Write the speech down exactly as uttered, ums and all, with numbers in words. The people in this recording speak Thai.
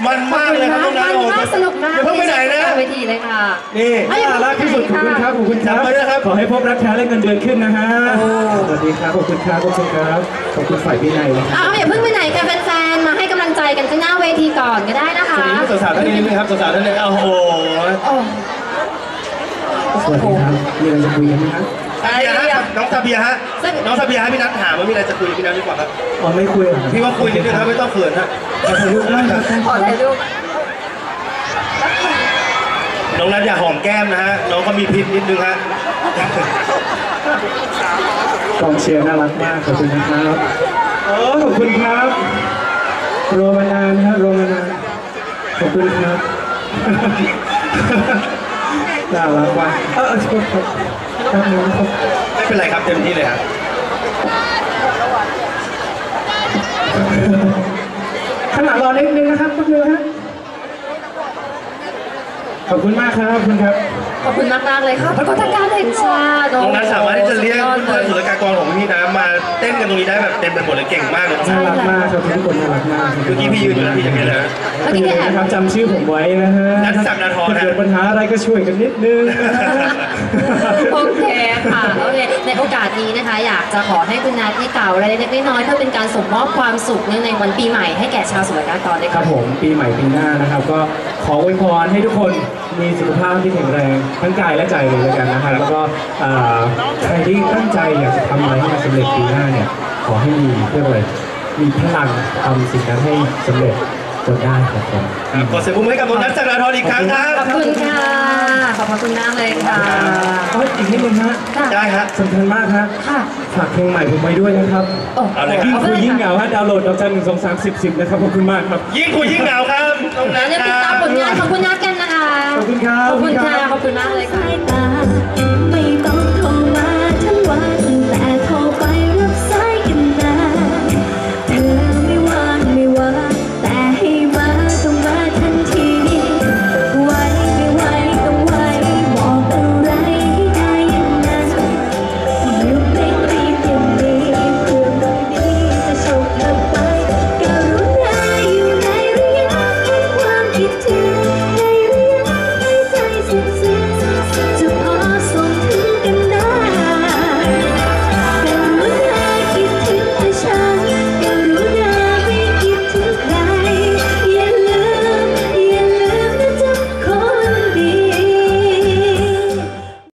มันมากเลยครับน้องนัทมันมากสนุกมากอย่าเพิ่งไปไหนนะเวทีเลยค่ะนี่น่ารักที่สุดขอบคุณครับขอบคุณครับจำไว้นะครับขอให้พบรักแท้และเงินเดือนขึ้นนะฮะสวัสดีครับขอบคุณครับขอบคุณครับขอบคุณฝ่ายพี่นายนะครับอ้าวอย่าเพิ่งไปไหนค่ะแฟนๆมาให้กำลังใจกันที่หน้าเวทีก่อนก็ได้นะสวัคะสดีสาวๆท่านนี้ไหมครับสาวๆท่านนี้โอ้โหโอ้สวัสดีครับมีอะไรจะคุยกันไหมครับซาเบียฮะน้องซาเบียฮะน้องซาเบียฮะพี่นัทถามว่ามีอะไรจะคุยกับพี่นัทดีกว่าครับอ๋อไม่คุยเหรอพี่ว่าคุยนิดนึงครับไม่ต้องเขินฮะขอถ่ายรูปได้ครับขอถ่ายรูปน้องนัทอย่าหอมแก้มนะฮะน้องก็มีพิษนิดนึงฮะกองเชียร์น่ารักมากขอบคุณนะครับโอ้ขอบคุณครับโรมานานฮะโรมานานขอบคุณครับน่ารักมากเออขอบคุณครับครับไม่เป็นไรครับเต็มที่เลยครับขนาดรอนิดนึงนะครับคุณดูฮะขอบคุณมากครับขอบคุณครับขอบคุณมากๆเลยค่ะปรากฏการณ์แห่งชาติน้องนัทสามารถที่จะเรียกเพื่อนๆศุลกากรของพี่น้ำมาเต้นกันตรงนี้ได้แบบเต็มไปหมดเลยเก่งมากเลยน่ารักมากครับทุกคนน่ารักมากเมื่อกี้พี่ยืนอยู่แล้วพี่อย่างนี้เลยนะเมื่อกี้แอบนะครับจำชื่อผมไว้นะฮะนัทศักดาธรถ้าเกิดปัญหาอะไรก็ช่วยกันนิดนึงโอเคค่ะโอเคในโอกาสนี้นะคะ อยากจะขอให้คุณนัทที่กล่าวอะไรเล็กๆน้อยๆเพื่อเป็นการส่งมอบความสุขเนื่องในวันปีใหม่ให้แก่ชาวศุลกากรด้วยคค่ะรับผมปีใหม่ปีหน้านะครับ ก็ขออวยพรให้ทุกคนมีสุขภาพที่แข็งแรงทั้งกายและใจเลยแล้วกันนะครับแล้วก็อ่าใครที่ตั้งใจอยากจะทำอะไรให้มันสำเร็จปีหน้าเนี่ยขอให้มีเรียกว่าอะไรมีพลังทำสิ่งนั้นให้สำเร็จจนได้ครับผมครับขอเสียงปรบมือให้กับน้องนัทศักดาธรอีกครั้งครับขอบคุณค่ะขอบพระคุณมากเลยค่ะก็อีกนิดนึงฮะได้ฮะสำคัญมากฮะค่ะฝากเพลงใหม่ผมไว้ด้วยนะครับโอ้เอาเลยครับยิ่งคุยยิ่งเหงาฮะดาวน์โหลดดอกจันหนึ่งสองสามสิบสิบนะครับขอบคุณมากครับยิ่งคุยยิ่งเหงาครับน้องนัทเดี๋ยวคติดรัตามบผลงานของคุณนัทกันนะคะขอบคุณครับขอบคุณค่ะขอบคุณมากเลยค่ะ